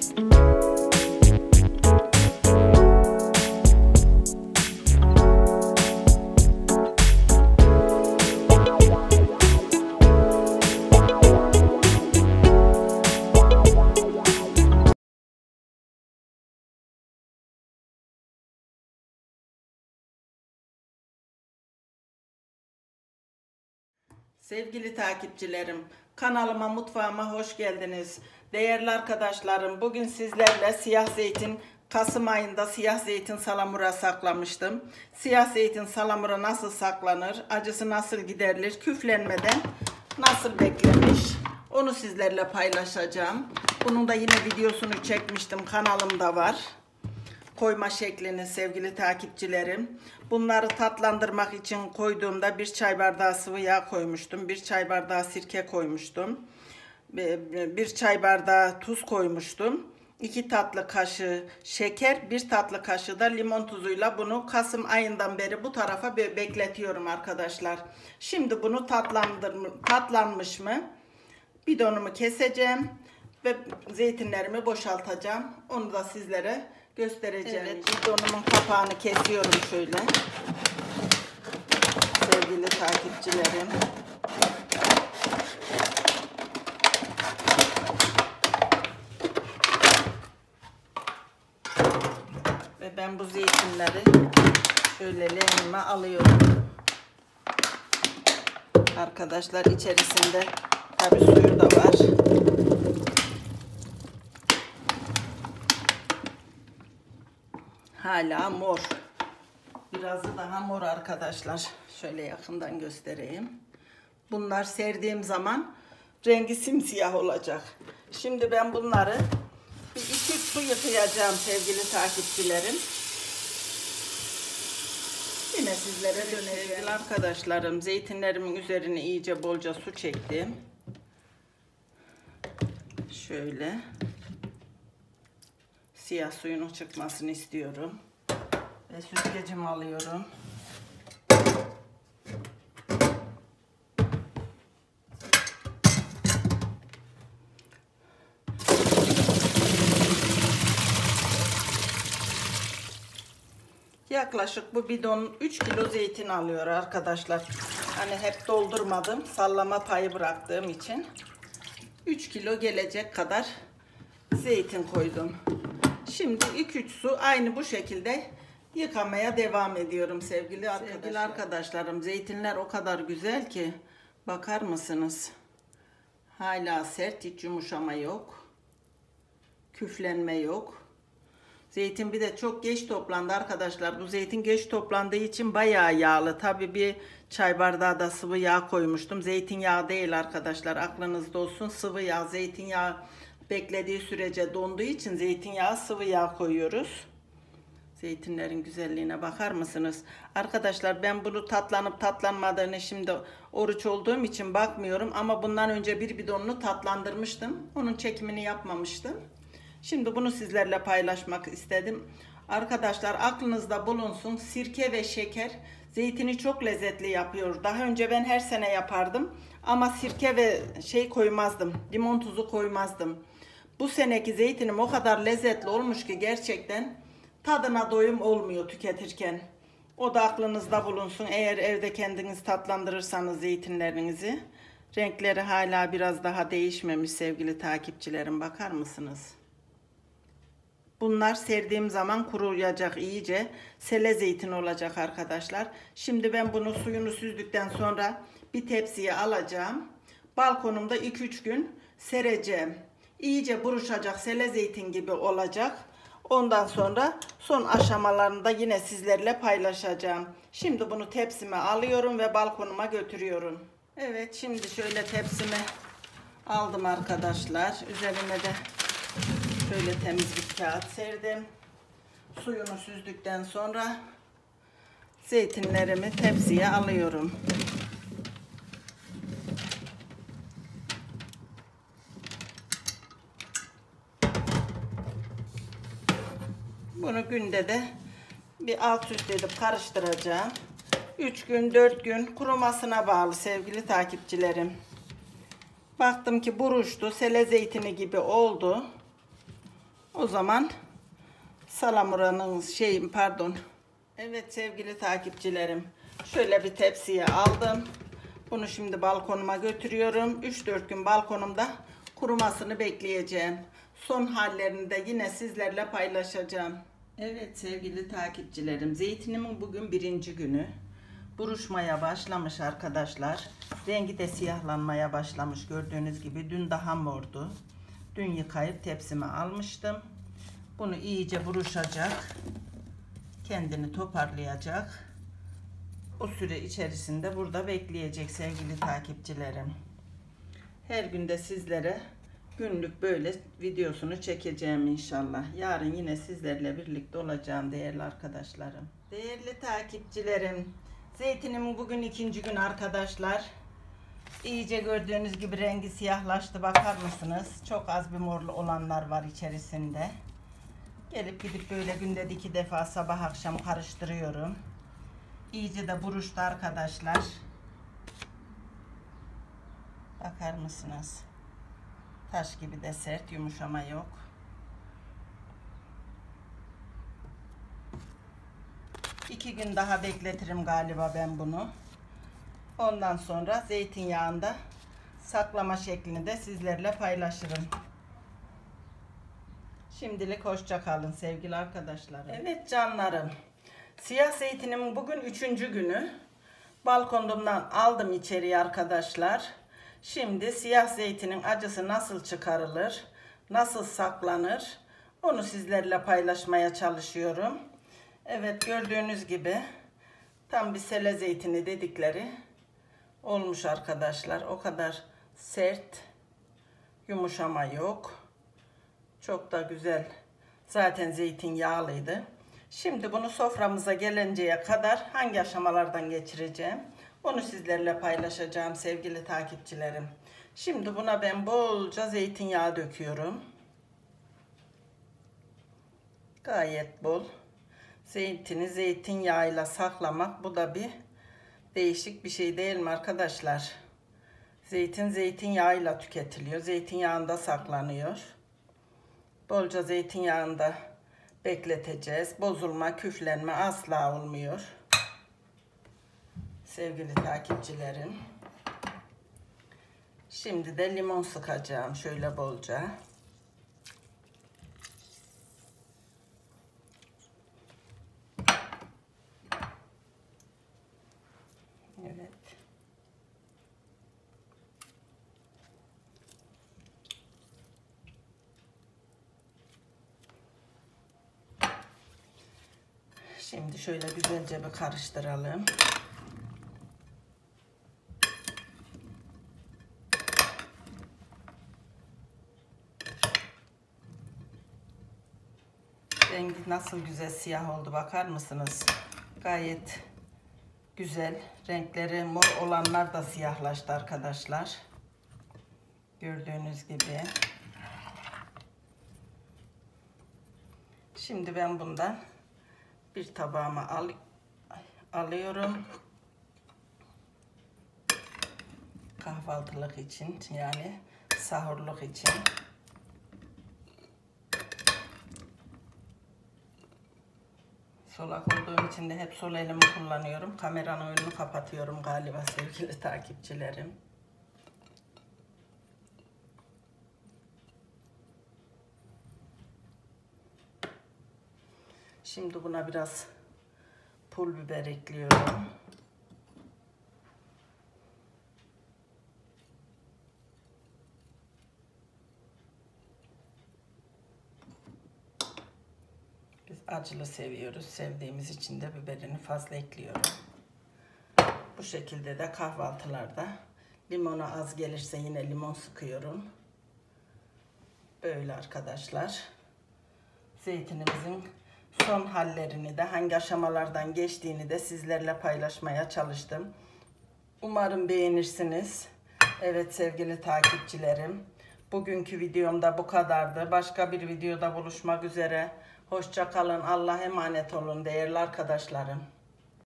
Sevgili takipçilerim, kanalıma, mutfağıma hoş geldiniz. Değerli arkadaşlarım, bugün sizlerle siyah zeytin, Kasım ayında siyah zeytin salamura saklamıştım. Siyah zeytin salamura nasıl saklanır, acısı nasıl giderilir, küflenmeden nasıl beklenmiş, onu sizlerle paylaşacağım. Bunun da yine videosunu çekmiştim, kanalımda var. Koyma şeklini sevgili takipçilerim. Bunları tatlandırmak için koyduğumda 1 çay bardağı sıvı yağ koymuştum. 1 çay bardağı sirke koymuştum. 1 çay bardağı tuz koymuştum. 2 tatlı kaşığı şeker, 1 tatlı kaşığı da limon tuzuyla bunu Kasım ayından beri bu tarafa bekletiyorum arkadaşlar. Şimdi bunu tatlanmış mı? Bidonumu keseceğim ve zeytinlerimi boşaltacağım. Onu da sizlere göstereceğim. Evet, bidonumun kapağını kesiyorum şöyle. Sevgili takipçilerim. Ve ben bu zeytinleri şöyle leğenime alıyorum. Arkadaşlar içerisinde tabii suyu da var. Hala mor. Biraz daha mor arkadaşlar. Şöyle yakından göstereyim. Bunlar serdiğim zaman rengi simsiyah olacak. Şimdi ben bunları bir 2 su yıkayacağım sevgili takipçilerim. Yine sizlere döneceğim. Sevgili arkadaşlarım, zeytinlerimin üzerine iyice bolca su çektim. Şöyle. Siyah suyunun çıkmasını istiyorum. Ve süzgecimi alıyorum. Yaklaşık bu bidon 3 kilo zeytin alıyor arkadaşlar. Hani hep doldurmadım. Sallama payı bıraktığım için 3 kilo gelecek kadar zeytin koydum. Şimdi 2-3 su aynı bu şekilde yıkamaya devam ediyorum sevgili arkadaşlarım. Zeytinler o kadar güzel ki bakar mısınız? Hala sert, hiç yumuşama yok. Küflenme yok. Zeytin bir de çok geç toplandı arkadaşlar. Bu zeytin geç toplandığı için bayağı yağlı. Tabii bir çay bardağı da sıvı yağ koymuştum. Zeytinyağı değil arkadaşlar. Aklınızda olsun, sıvı yağ. Zeytinyağı beklediği sürece donduğu için zeytinyağı, sıvı yağ koyuyoruz. Zeytinlerin güzelliğine bakar mısınız? Arkadaşlar ben bunu tatlanıp tatlanmadığını şimdi oruç olduğum için bakmıyorum. Ama bundan önce bir bidonunu tatlandırmıştım. Onun çekimini yapmamıştım. Şimdi bunu sizlerle paylaşmak istedim. Arkadaşlar aklınızda bulunsun. Sirke ve şeker zeytini çok lezzetli yapıyor. Daha önce ben her sene yapardım. Ama sirke ve koymazdım. Limon tuzu koymazdım. Bu seneki zeytinim o kadar lezzetli olmuş ki gerçekten tadına doyum olmuyor tüketirken. O da aklınızda bulunsun. Eğer evde kendiniz tatlandırırsanız zeytinlerinizi. Renkleri hala biraz daha değişmemiş sevgili takipçilerim. Bakar mısınız? Bunlar serdiğim zaman kuruyacak iyice. Sele zeytin olacak arkadaşlar. Şimdi ben bunu suyunu süzdükten sonra bir tepsiye alacağım. Balkonumda 2-3 gün sereceğim. İyice buruşacak, sele zeytin gibi olacak. Ondan sonra son aşamalarında yine sizlerle paylaşacağım. Şimdi bunu tepsime alıyorum ve balkonuma götürüyorum. Evet, şimdi şöyle tepsimi aldım arkadaşlar. Üzerine de şöyle temiz bir kağıt serdim. Suyunu süzdükten sonra zeytinlerimi tepsiye alıyorum. Bunu günde de bir alt üst edip karıştıracağım. 3 gün 4 gün kurumasına bağlı sevgili takipçilerim. Baktım ki buruştu, sele zeytini gibi oldu. O zaman salamuranın pardon. Evet sevgili takipçilerim. Şöyle bir tepsiye aldım. Bunu şimdi balkonuma götürüyorum. 3-4 gün balkonumda kurumasını bekleyeceğim. Son hallerini de yine sizlerle paylaşacağım. Evet sevgili takipçilerim. Zeytinimin bugün 1. günü. Buruşmaya başlamış arkadaşlar. Rengi de siyahlanmaya başlamış. Gördüğünüz gibi dün daha mordu. Dün yıkayıp tepsime almıştım. Bunu iyice buruşacak. Kendini toparlayacak. O süre içerisinde burada bekleyecek sevgili takipçilerim. Her günde sizlere günlük böyle videosunu çekeceğim inşallah. Yarın yine sizlerle birlikte olacağım değerli arkadaşlarım. Değerli takipçilerim, zeytinimin bugün 2. gün arkadaşlar. İyice gördüğünüz gibi rengi siyahlaştı, bakar mısınız? Çok az bir morlu olanlar var içerisinde. Gelip gidip böyle günde 2 defa sabah akşam karıştırıyorum. İyice de buruştu arkadaşlar. Bakar mısınız? Taş gibi de sert, yumuşama yok. İki gün daha bekletirim galiba ben bunu. Ondan sonra zeytinyağında saklama şeklini de sizlerle paylaşırım. Şimdilik hoşça kalın sevgili arkadaşlarım. Evet canlarım. Siyah zeytinimin bugün 3. günü. Balkonumdan aldım içeriye arkadaşlar. Şimdi siyah zeytinin acısı nasıl çıkarılır, nasıl saklanır, onu sizlerle paylaşmaya çalışıyorum. Evet gördüğünüz gibi tam bir sele zeytini dedikleri olmuş arkadaşlar. O kadar sert, yumuşama yok. Çok da güzel. Zaten zeytinyağlıydı. Şimdi bunu soframıza gelinceye kadar hangi aşamalardan geçireceğim, onu sizlerle paylaşacağım sevgili takipçilerim. Şimdi buna ben bolca zeytinyağı döküyorum. Gayet bol. Zeytini zeytinyağıyla saklamak, bu da bir değişik bir şey değil mi arkadaşlar? Zeytin zeytinyağıyla tüketiliyor. Zeytinyağında saklanıyor. Bolca zeytinyağında bekleteceğiz. Bozulma, küflenme asla olmuyor. Sevgili takipçilerim. Şimdi de limon sıkacağım şöyle bolca. Evet. Şimdi şöyle güzelce bir karıştıralım. Rengi nasıl güzel siyah oldu, bakar mısınız? Gayet güzel. Renkleri mor olanlar da siyahlaştı arkadaşlar. Gördüğünüz gibi. Şimdi ben bundan bir tabağıma alıyorum. Kahvaltılık için, yani sahurluk için. Solak olduğum için de hep sol elimi kullanıyorum. Kameranın önünü kapatıyorum galiba sevgili takipçilerim. Şimdi buna biraz pul biber ekliyorum. Biz acılı seviyoruz. Sevdiğimiz için de biberini fazla ekliyorum. Bu şekilde de kahvaltılarda limona az gelirse yine limon sıkıyorum. Böyle arkadaşlar. Zeytinimizin son hallerini de, hangi aşamalardan geçtiğini de sizlerle paylaşmaya çalıştım. Umarım beğenirsiniz. Evet sevgili takipçilerim. Bugünkü videomda bu kadardı. Başka bir videoda buluşmak üzere. Hoşça kalın. Allah'a emanet olun değerli arkadaşlarım.